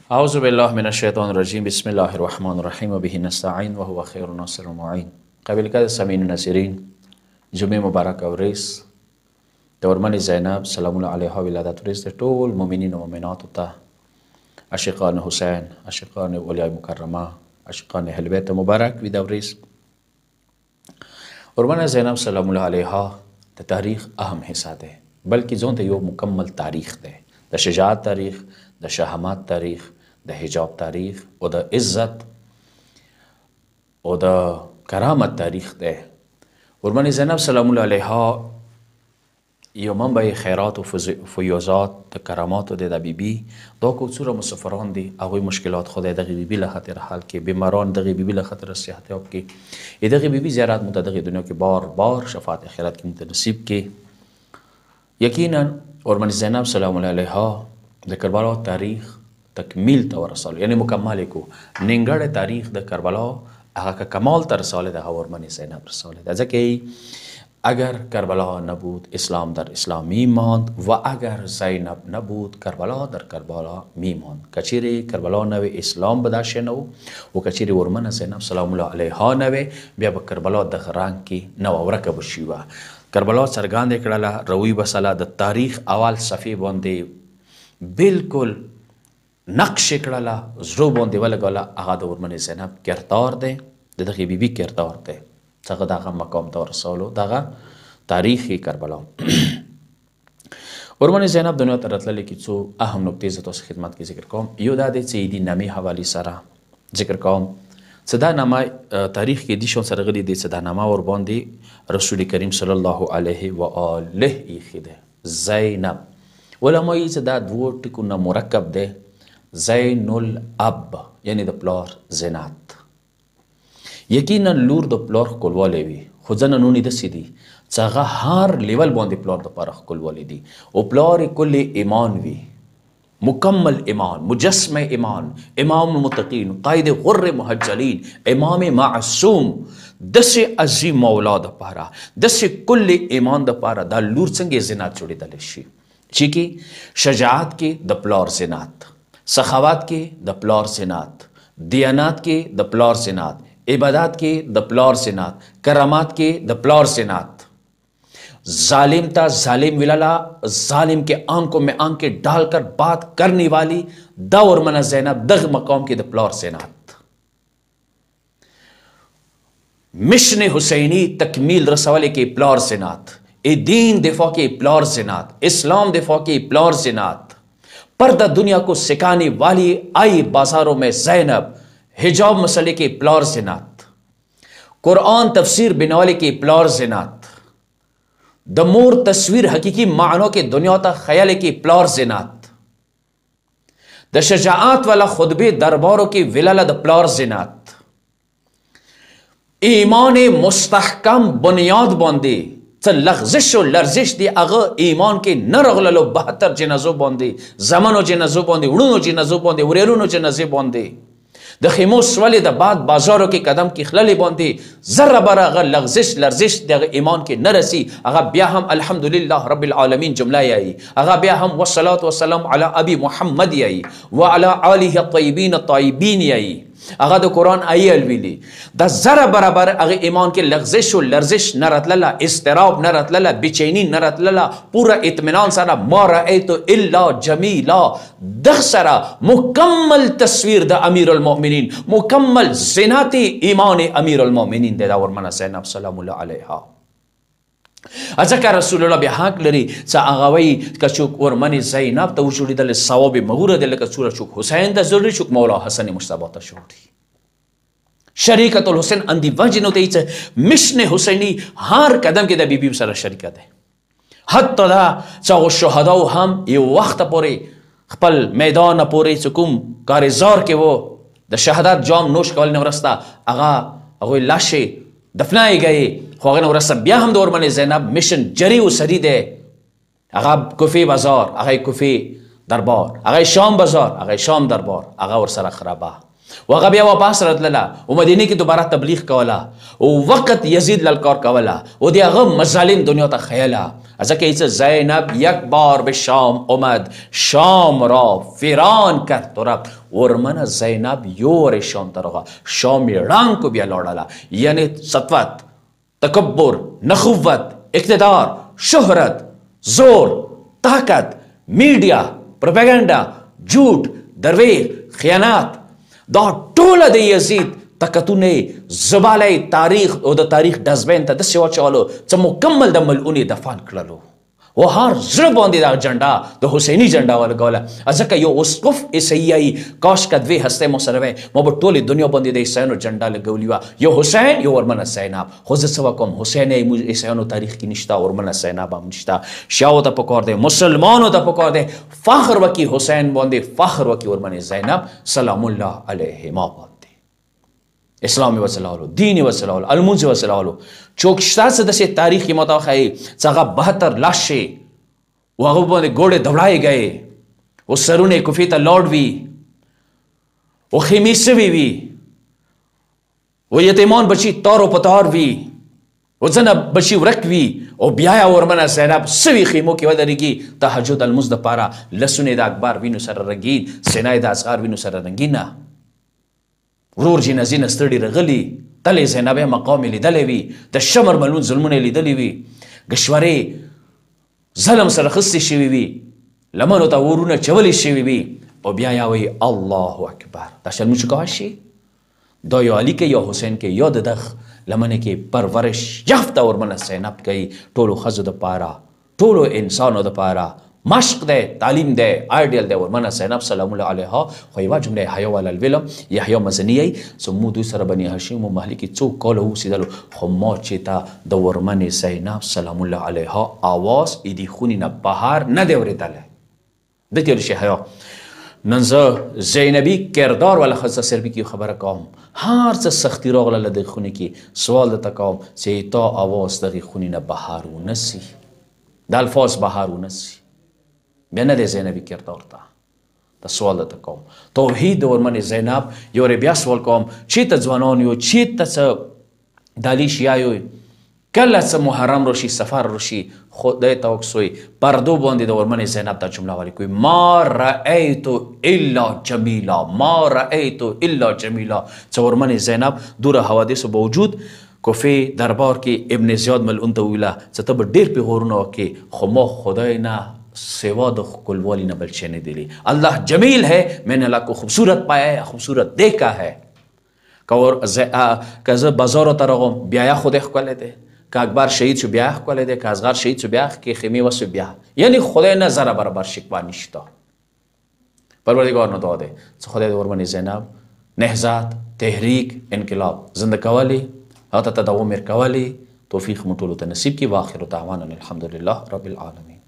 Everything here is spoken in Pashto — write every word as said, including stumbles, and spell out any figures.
أعوذ بالله من الشیطان الرجیم بسم الله الرحمن الرحیم و به نستعین و هو خیر ناصر و معین. قبل کده سامعین ناظرین، جمعه مبارک او ریس د ورمنې زینب سلام الله علیها ولادت ورځ د ټول مؤمنین او مؤمنات ته عاشقان حسین، عاشقان اولیاء مکرمه، عاشقان اهل بیت مبارک وي دا ورځ. ورمنې زینب سلام الله علیها د تاریخ اهم حصہ ده، بلکې ځون ته یو مکمل تاریخ ده، د شجاعت تاریخ، د شهامت تاریخ، د حجاب تاریخ او د عزت او د کرامت تاریخ ده. ورمنې زینب سلام الله علیها یو منبع خیرات و فیوزات د کرامات د د بیبي دا کوڅوره مسافران دي، هغوی مشکلات خدای دغه بیبي له خاطر حل کې، بیماران دغه بیبي له خاطر صحتیاب کې، دغه بیبي زیارت مو ته دغه دنیا کې بار بار شفاعت آخرت کې مو ته نصیب کې. یقینا ورمنې زینب سلام الله علیها د کربلا تاریخ تکمیل ته ورسول، یعنی مکمل کو نیمګړی تاریخ د کربلا هغه کمال ته رسول د ورمنې زینب رسول ده. ځکه اگر کربلا نبود اسلام در اسلام میماند و اگر زینب نبود کربلا در کربلا میماند. کچیری کربلا نوی اسلام بداشه نو و کچیری ورمنه زینب سلام الله علیها نوی بیا به کربلا د رنگ کی نو ورکه بشیوه. کربلا سرګاندې کړله روی بسله د تاریخ اول صفحه باندې بالکل نقش کړله زړه باندې ولګوله. هغه د ورمنې زینب کردار دی، د دغه بیبي کردار دی، څنګه دغه مقام ته ورسولو، دغه تاریخي کربلا. ورمنې زینب دنیا ته راتللې کې څو اهم نکتې زه تاسو خدمت کې ذکر کوم. یو دا دی چې د نامې حوالې سره ذکر کوم چې دا نامه تاریخ کې دي شون سره غلي دی چې دا نامه ور باندې رسول کریم صلی الله علیه و آله ایښی دی زینب. علما یې چې دا دوه ټکو نه مرکب دی، زین الاب یعنی د پلار زینت. یقینا لور د پلار ښکلوالی وي، خو ځنه نونې داسې دي چې هغه هر لیول باندې پلار دپاره ښکلوالی دي او پلار کل ایمان وي، مکمل ایمان، مجسم ایمان، امام المتقین، قائد غر محجلین، امام معصوم، داسې عظیم مولا دپاره، داسې کل ایمان دپاره دا لور څنګه زینت جوړېدلی شي چې کې شجاعت کې د پلار زینت، سخاوت کې د پلار زینت، دیانات کې د پلار زینت، عبادات کې د پلار زینت، کرامات کې د پلار زینت. ظالم تا ظالم ولالا، ظالم کے آنکھوں میں آنکھیں ڈال کر بات کرنے والی دا ورمنہ زینب دغ مقام کې د پلار زینت. مشن حسینی تکمیل رسولے کے پلار زینت، ای دین دفاع کے پلار زینت، اسلام دفاع کے پلار زینت، پردہ دنیا کو سکھانے والی آئی بازاروں میں زینب، حجاب مسئلے کے پلار زینت، قرآن تفسیر بنوالے کے پلار زینت، دمور تصویر حقیقی معنوں کے دنیا تا خیال کے پلار زینت، د شجاعت والا خطبے درباروں کے ولالہ د پلار زینت، ایمان مستحکم بنیاد باندے څه لغزش و لرزش دی هغه ایمان کې نه رغللو بهتر جنازو باندې، زمنو جنازو باندې، وړونو جنازو باندې، ورېرونو جنازې باندې، د خیمو سولې د بعد بازارو کې قدم کې خللې باندې ذره بره هغه لغزش لرزش دغه ایمان کې نه رسي، هغه بیا هم الحمدلله رب العالمین جمله یایي، هغه بیا هم والصلاة والسلام علی ابي محمد یایي وعلى آله الطیبین الطاهرین یایي، هغه د قرآن آیه الویلی. دا ذره برابر هغه ایمان کې لغزش و لرزش نه راتلله، اضطراب نه راتلله، بېچیني نه راتلله، پوره اطمینان سره ما رأیت الا جمیلا، دغ سره مکمل تصویر د امیر المؤمنین، مکمل زینت ایمان امیر المؤمنین دی دا ورمنه زینب سلام الله علیها. ځکه رسول الله بیا حق لري چې هغه وایي که څوک ورمنې زینب ته وجوړېدلی ثواب یې مغوره دی، لکه څومره څوک حسین ته ضروري، څوک مولا حسن مجتبی ته ضروري. شریکت الحسین اندی وجه نو دی چې مشن حسینی هر قدم کې د بیبي سره شریکه دی. حتی دا چې هغو شهداو هم یو وخته پورې خپل میدان پورې چې کوم کارزار کې و د شهادت جام نوش کول نه ورسته هغه هغوی لاشې دفنای گئے، خو هغه نه ورسته بیا هم د ورمنې زینب مشن جری و سری دی. هغه کوفی بازار، هغه کوفی دربار، هغه شام بازار، هغه شام دربار، هغه ورسره خرابه و هغه بیا واپس راتلله او مدینه کې دوباره تبلیغ کوله او وقت یزید للکار کوله او د هغه مظالم دنیا ته ښیله. ازکه ایسا زینب یک بار به شام اومد، شام را فیران کرد و رفت. ورمن زینب یور شام ترغا شامی رنگ کو بیا لوڑالا، یعنی سطوت، تکبر، نخوت، اقتدار، شهرت، زور، طاقت، میډیا، پروپاګاندا، جھوٹ، درویغ، خیانات، دا ټوله د یزید طاقتونه زباله تاریخ او د تاریخ ډسبین ته داسې واچولو چې مکمل د ملعونې دفن کړلو. و هر زړه باندې دا جنډا د حسیني جنډا ولګوله. ځکه یو اسقف عیسیایي کاش که دوې هستۍ مو سره وی، ما به ټولې دنیا باندې د عیسیانو جنډا لګولې وه، یو حسین یو ورمنه زینب. خو زه څه وکړم، حسین یې عیسیانو تاریخ کې نشته، ورمنه زینب هم نشته. شیعو ته پکار دی، مسلمانو ته پکار دی فخر وکړي حسین باندې، فخر وکړي ورمنه زینب سلام الله علیهما باندې. اسلام وسلالو، دین وسلالو، المنز وسلالو. چوک شته څه داسې تاریخ کې ماته وښایي چې هغه بهتر لاشې و هغه باندې ګوډې دوړایې گئې و سرونه یې کوفې ته لاړ وي و خیمې سوي وي و یتیمان بچي تار و پتار وي و ځنه بچي ورک وي او بیا یې ورمنه زینب سوي خیمو کې ودرېږي تهجد المنز دپاره. لسونه د اکبر وینو سره رنګین، سینه د اصغر وینو سره رنګینه. ورور جنازې نه ستړي رغلي، تلې زینب مقام یې لیدلی وي، د شمر ملون ظلمونه یې لیدلي وي، ګشورې ظلم سره خستې شوي وي، لمنو ته ورونه چولې شوي وي، او بیا یا وایي الله اکبر. دا شلمون چې کوه شي دا یا علی کې یا حسین کې یا د دغ لمنې کې پرورش یافته ورمنه زینب کوي. ټولو ښځو دپاره، ټولو انسانو دپاره مشق دی، تعلیم دی، آیډیل دی ورمنه زینب سلام الله علیها. خو یوه جمله حیا ولی الولم یحیی مزنی چې موږ دوی سره بني هاشم و محلي کې څو کاله اوسېدلو، خو ما چې ته د ورمنې زینب سلام الله علیها آواز ایدي خونې نه بهر نه دی اورېدلی. دلته ویلی شي حیا نن زه زینبي کردار والا ښځه صرفي کې خبره کوم، هر څه سختي راغله د دغې خونې کې، سوال درته کوم چې تا آواز دغې خونې نه بهر ونسي، د الفاظ بهر ونسي، بیا نه دی زینبي کردار ته. دا سوال درته کوم. توحید د ورمنې زینب یو ری بیا سوال کوم، چېرته ځوانان یو، چېرته څه دالي شیعه یو، کله څه محرم راشي، سفر راشي، خدای ته وکسوی پردو باندې د ورمنې زینب دا جمله وایي کوي ما رأیت الا جمیلا، ما رأیت الا جمیلا. چې ورمنې زینب دوره حوادثو باوجود کوفې دربار کې ابن زیاد ملعون ته وویله چې ته به ډېر پې غورونه وکړې، خو ما خدای نه سوا د ښکلوالي نه بل شی نه دیلی. اللہ جمیل ہے، میں نے اللہ کو خوبصورت پایا ہے، خوبصورت دیکھا ہے. که زه بازارو ته راغلم بیا یې خدای ښکلی دی، که اکبر شهید شو بیا یې ښکلی دی، که اصغر شهید شو بیا کې خیمې وسو بیا، یعنی خدای نه ذره برابر شکوه نشته. پروردگار نه دعا دی چې خدای د ورمنې زینب نهضت، تحریک، انقلاب زنده کولی، هغه ته تداوم ورکولی، توفیق مو ټولو ته نصیب کړي. واخر دعوانا الحمدلله رب العالمین.